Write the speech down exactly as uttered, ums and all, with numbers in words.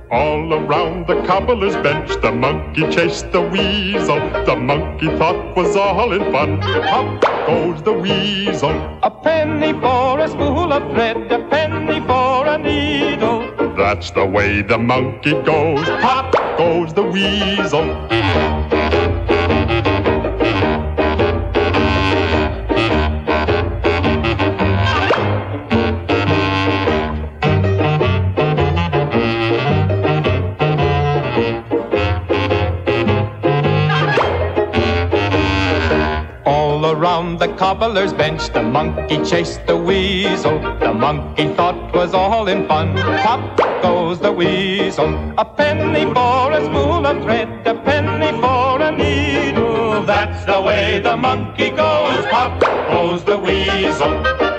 All around the cobbler's bench, the monkey chased the weasel. The monkey thought was all in fun. Pop goes the weasel. A penny for a spool of thread, a penny for a needle. That's the way the monkey goes. Pop goes the weasel. Around the cobbler's bench, the monkey chased the weasel. The monkey thought was all in fun. Pop goes the weasel. A penny for a spool of thread, a penny for a needle. That's the way the monkey goes. Pop goes the weasel.